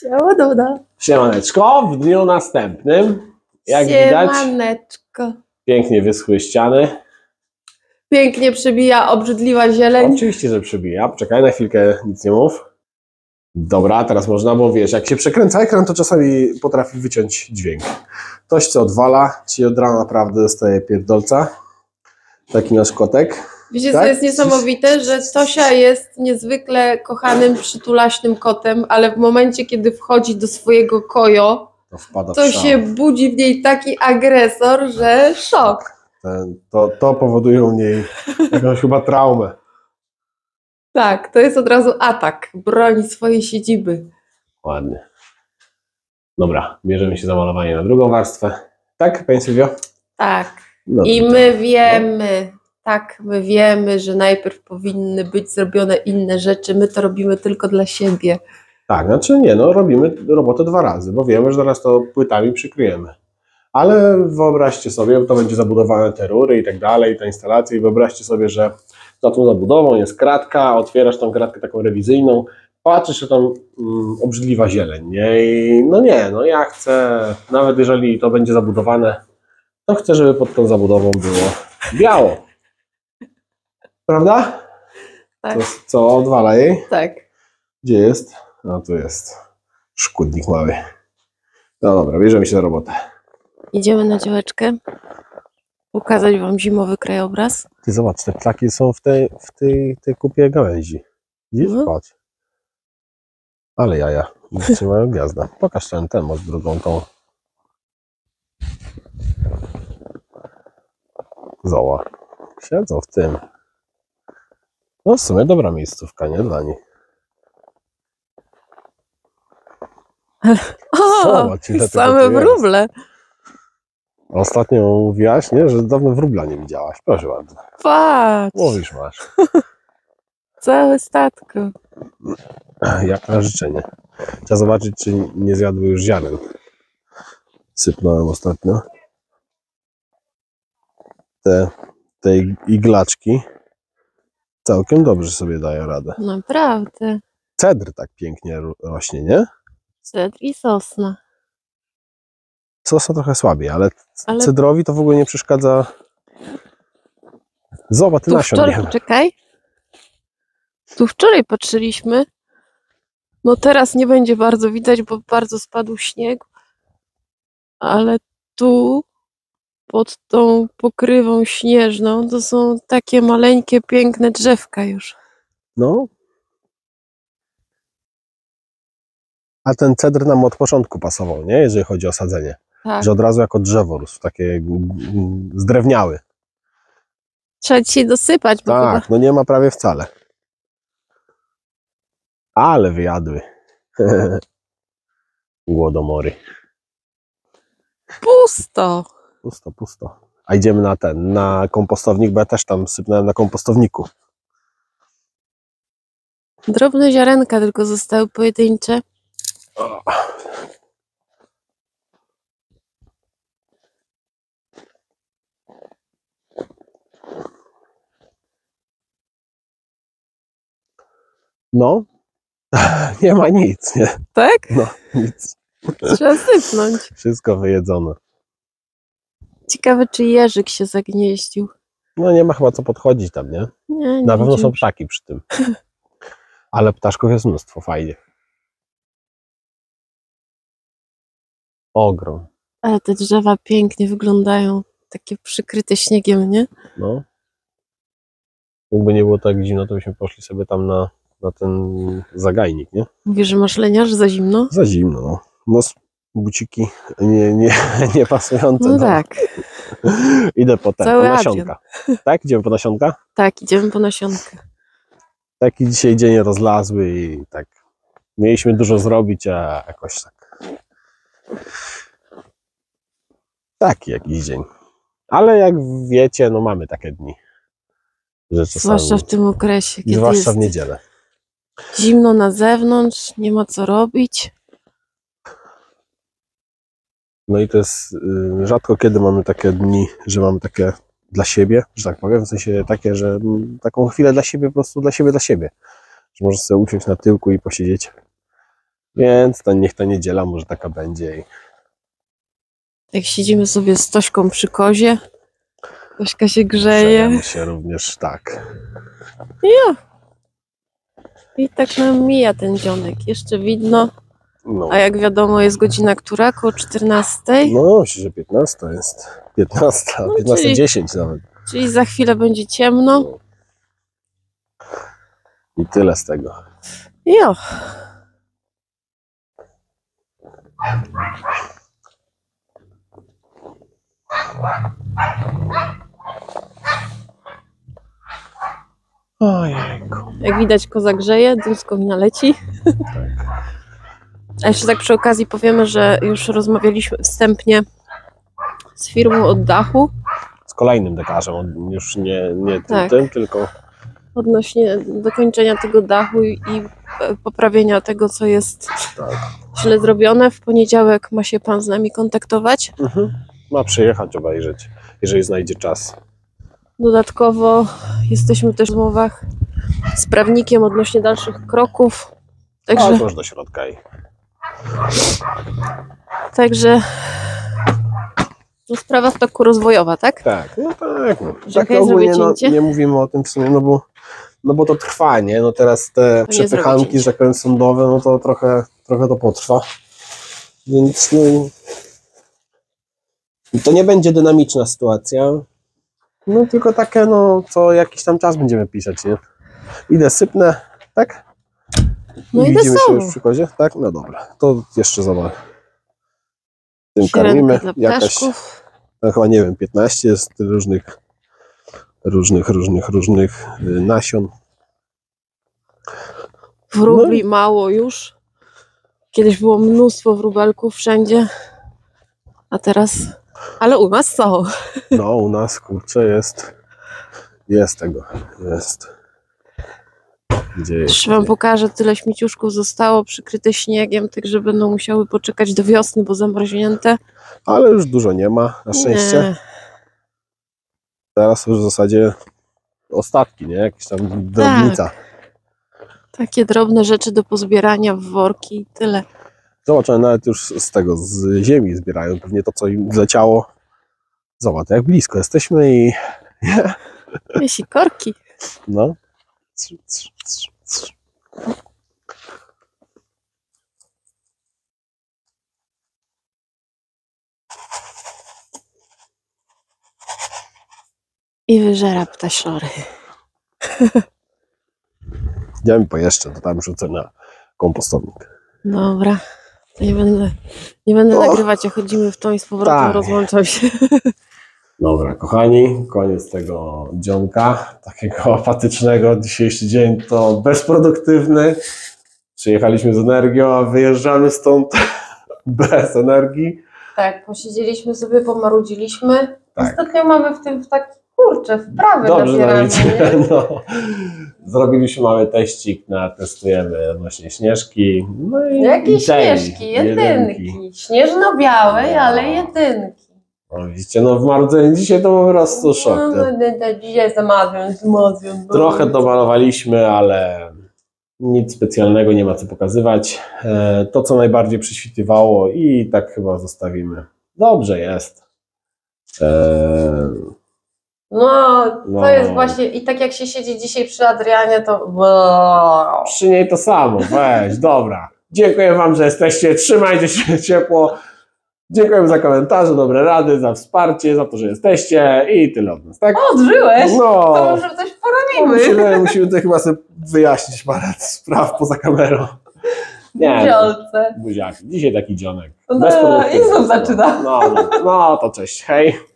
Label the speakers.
Speaker 1: Siema.
Speaker 2: Siemaneczko, w dniu następnym, jak widać, pięknie wyschły ściany.
Speaker 1: Pięknie przebija obrzydliwa zieleń.
Speaker 2: Oczywiście, że przebija. Poczekaj na chwilkę, nic nie mów. Dobra, teraz można, bo wiesz, jak się przekręca ekran, to czasami potrafi wyciąć dźwięk. Ktoś co odwala, ci od rana naprawdę dostaje pierdolca. Taki nasz kotek.
Speaker 1: Wiecie,
Speaker 2: tak?
Speaker 1: co jest niesamowite, że Tosia jest niezwykle kochanym, przytulaśnym kotem, ale w momencie, kiedy wchodzi do swojego kojo, to się budzi w niej taki agresor, że szok.
Speaker 2: To powoduje u niej jakąś chyba traumę.
Speaker 1: Tak, to jest od razu atak, broni swojej siedziby.
Speaker 2: Ładnie. Dobra, bierzemy się za malowanie na drugą warstwę. Tak, Pani Sylwio?
Speaker 1: Tak.
Speaker 2: No,
Speaker 1: i my wiemy, my wiemy, że najpierw powinny być zrobione inne rzeczy, my to robimy tylko dla siebie.
Speaker 2: Tak, znaczy nie, no robimy robotę 2 razy, bo wiemy, że zaraz to płytami przykryjemy. Ale wyobraźcie sobie, to będzie zabudowane te rury i tak dalej, ta instalacja, i wyobraźcie sobie, że za tą zabudową jest kratka, otwierasz tą kratkę taką rewizyjną, patrzysz, że tam obrzydliwa zieleń, nie? I no ja chcę, nawet jeżeli to będzie zabudowane, to chcę, żeby pod tą zabudową było biało. Prawda?
Speaker 1: Tak.
Speaker 2: Co odwala jej?
Speaker 1: Tak.
Speaker 2: Gdzie jest? No tu jest szkódnik mały. No dobra, bierzemy się za robotę.
Speaker 1: Idziemy na działeczkę. Pokazać wam zimowy krajobraz.
Speaker 2: Ty zobacz, te ptaki są w tej kupie gałęzi. Widzisz? Patrz. Ale jaja. Trzymają gniazda. Pokaż ten masz drugą tą. Zoła. Siedzą w tym. No w sumie dobra miejscówka, nie? Dla nich.
Speaker 1: Zobacz, same wróble.
Speaker 2: Ostatnio mówiłaś, nie? Że dawno wróbla nie widziałaś. Proszę bardzo.
Speaker 1: Patrz.
Speaker 2: Łowisz masz.
Speaker 1: Całe statko.
Speaker 2: Jak na życzenie. Trzeba zobaczyć, czy nie zjadły już ziaren. Sypnąłem ostatnio. Te iglaczki całkiem dobrze sobie dają radę.
Speaker 1: Naprawdę.
Speaker 2: Cedr tak pięknie rośnie, nie?
Speaker 1: Cedr i sosna.
Speaker 2: Sosna trochę słabiej, ale cedrowi to w ogóle nie przeszkadza. Zobacz, ty nasion nie ma.
Speaker 1: Czekaj. Tu wczoraj patrzyliśmy. No teraz nie będzie bardzo widać, bo bardzo spadł śnieg. Ale tu pod tą pokrywą śnieżną to są takie maleńkie, piękne drzewka już.
Speaker 2: No. A ten cedr nam od początku pasował, nie? Jeżeli chodzi o sadzenie.
Speaker 1: Tak.
Speaker 2: Że od razu jako drzewo rósł, takie zdrewniały.
Speaker 1: Trzeba dzisiaj dosypać, bo
Speaker 2: tak,
Speaker 1: chyba...
Speaker 2: no nie ma prawie wcale. Ale wyjadły. Głodomory.
Speaker 1: Pusto.
Speaker 2: Pusto. A idziemy na kompostownik, bo ja też tam sypnąłem na kompostowniku.
Speaker 1: Drobne ziarenka tylko zostały pojedyncze.
Speaker 2: No, nie ma nic, nie?
Speaker 1: Tak?
Speaker 2: No, nic.
Speaker 1: Trzeba sypnąć.
Speaker 2: Wszystko wyjedzone.
Speaker 1: Ciekawe, czy jeżyk się zagnieździł.
Speaker 2: No nie ma chyba co podchodzić tam, nie?
Speaker 1: Nie
Speaker 2: na pewno są ptaki przy tym. Ale ptaszków jest mnóstwo, fajnie. Ogrom.
Speaker 1: Ale te drzewa pięknie wyglądają. Takie przykryte śniegiem, nie?
Speaker 2: No. Jakby nie było tak zimno, to byśmy poszli sobie tam na ten zagajnik, nie?
Speaker 1: Mówisz, że masz leniarzy za zimno?
Speaker 2: Za zimno, no. No buciki nie pasujące.
Speaker 1: No tak.
Speaker 2: Idę po nasionka. Tak? Idziemy po nasionka?
Speaker 1: Tak, idziemy po nasionkę.
Speaker 2: Taki dzisiaj dzień rozlazły i tak mieliśmy dużo zrobić, a jakoś tak. Taki jakiś dzień. Ale jak wiecie, no mamy takie dni. Że czasami,
Speaker 1: zwłaszcza w tym okresie, kiedy
Speaker 2: zwłaszcza
Speaker 1: jest
Speaker 2: w niedzielę.
Speaker 1: Zimno na zewnątrz, nie ma co robić.
Speaker 2: No i to jest rzadko kiedy mamy takie dni, że mamy takie dla siebie, że tak powiem, w sensie takie, że taką chwilę dla siebie, po prostu dla siebie, że możesz sobie usiąść na tyłku i posiedzieć. Więc to niech ta niedziela może taka będzie. I
Speaker 1: Jak siedzimy sobie z Tośką przy kozie, Tośka się grzeje.
Speaker 2: grzejemy się również tak.
Speaker 1: Ja. I tak nam mija ten dzionek. Jeszcze widno.
Speaker 2: No,
Speaker 1: A jak wiadomo jest godzina która? Koło 14.
Speaker 2: no myślę, że 15 jest. 15,
Speaker 1: No,
Speaker 2: 15:10 nawet.
Speaker 1: Czyli za chwilę będzie ciemno.
Speaker 2: I tyle z tego.
Speaker 1: Jo.
Speaker 2: Ojejku.
Speaker 1: Jak widać koza grzeje, dym z komina leci. A jeszcze tak przy okazji powiemy, że już rozmawialiśmy wstępnie z firmą od dachu
Speaker 2: Z kolejnym dekarzem, on już nie
Speaker 1: Tak.
Speaker 2: tym, tylko
Speaker 1: odnośnie dokończenia tego dachu i poprawienia tego, co jest
Speaker 2: tak.
Speaker 1: źle zrobione. W poniedziałek ma się pan z nami kontaktować.
Speaker 2: Ma przyjechać, obejrzeć, jeżeli znajdzie czas.
Speaker 1: Dodatkowo jesteśmy też w rozmowach z prawnikiem odnośnie dalszych kroków.
Speaker 2: Ale to już do środka i
Speaker 1: Także to sprawa w toku rozwojowa, tak?
Speaker 2: tak, no tak. No.
Speaker 1: Że
Speaker 2: Tak
Speaker 1: okej,
Speaker 2: ogólnie
Speaker 1: zrobię cięcie?
Speaker 2: nie mówimy o tym w sumie, no bo to trwa, nie? No teraz te
Speaker 1: To nie zrobię
Speaker 2: przepychanki,
Speaker 1: cięcia.
Speaker 2: że tak powiem, sądowe, no to trochę to potrwa. Więc no, to nie będzie dynamiczna sytuacja. No tylko takie, no co jakiś tam czas będziemy pisać, nie? Idę sypnę, tak?
Speaker 1: No idę
Speaker 2: Widzimy się
Speaker 1: samo.
Speaker 2: już przy kozie, tak? No dobra, to jeszcze zobacz. Tym
Speaker 1: Sirenka
Speaker 2: karmimy,
Speaker 1: dla
Speaker 2: jakaś,
Speaker 1: ptaszków.
Speaker 2: no chyba nie wiem, 15 jest różnych nasion.
Speaker 1: Wróbli mało już. Kiedyś było mnóstwo wróbelków wszędzie. A teraz... Ale u nas są.
Speaker 2: No u nas, kurczę, jest tego, jest. Gdzie jest?
Speaker 1: Jeszcze wam pokażę, tyle śmieciuszków zostało przykryte śniegiem, także będą musiały poczekać do wiosny, bo zamarznięte.
Speaker 2: Ale już dużo nie ma, na szczęście.
Speaker 1: Nie.
Speaker 2: Teraz już w zasadzie ostatki, nie? Jakieś tam drobnica.
Speaker 1: Takie drobne rzeczy do pozbierania w worki i tyle.
Speaker 2: Zobacz, one nawet już z ziemi zbierają. Pewnie to, co im zleciało. Zobacz, jak blisko jesteśmy i
Speaker 1: Jeśli korki.
Speaker 2: no.
Speaker 1: I wyżera ptasiory.
Speaker 2: Idziemy po jeszcze, to tam rzucę na kompostownik.
Speaker 1: Dobra. To nie będę
Speaker 2: O!
Speaker 1: nagrywać, jak chodzimy w tą i z powrotem
Speaker 2: Tak.
Speaker 1: rozłączam się.
Speaker 2: Dobra, kochani, koniec tego dzionka, takiego apatycznego. Dzisiejszy dzień to bezproduktywny. Przyjechaliśmy z energią, a wyjeżdżamy stąd bez energii.
Speaker 1: Tak, posiedzieliśmy sobie, pomarudziliśmy.
Speaker 2: Tak.
Speaker 1: Ostatnio mamy w tym taki, kurczę, wprawy
Speaker 2: Dobrze
Speaker 1: nabieramy,
Speaker 2: nam idzie.
Speaker 1: nie?
Speaker 2: No. Zrobiliśmy mały teścik, testujemy odnośnie Śnieżki. No i
Speaker 1: Jakie
Speaker 2: i tej
Speaker 1: śnieżki, jedynki. Śnieżno-białej,
Speaker 2: No.
Speaker 1: ale jedynki.
Speaker 2: No, widzicie, no w marudzeniu dzisiaj to po prostu szok.
Speaker 1: Dzisiaj jestem Adrian.
Speaker 2: Trochę domalowaliśmy, ale nic specjalnego, nie ma co pokazywać. To, co najbardziej przyświtywało i tak chyba zostawimy. Dobrze jest.
Speaker 1: No,
Speaker 2: No.
Speaker 1: to jest właśnie, i tak jak się siedzi dzisiaj przy Adrianie, to...
Speaker 2: Przy niej to samo, weź, dobra. Dziękuję Wam, że jesteście, trzymajcie się ciepło. Dziękujemy za komentarze, dobre rady, za wsparcie, za to, że jesteście i tyle od nas, tak?
Speaker 1: Odżyłeś?
Speaker 2: No,
Speaker 1: To może coś porobimy.
Speaker 2: musimy tutaj chyba sobie wyjaśnić parę spraw poza kamerą. Nie,
Speaker 1: Dziolce.
Speaker 2: buziaki. Dzisiaj taki dzionek.
Speaker 1: No,
Speaker 2: Bezproduktywny.
Speaker 1: i znów zaczyna.
Speaker 2: No, to cześć, hej.